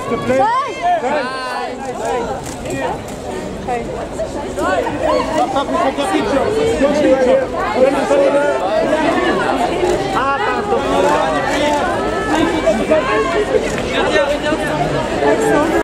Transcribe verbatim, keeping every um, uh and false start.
s'il te plaît. Papa, vous faites un picture.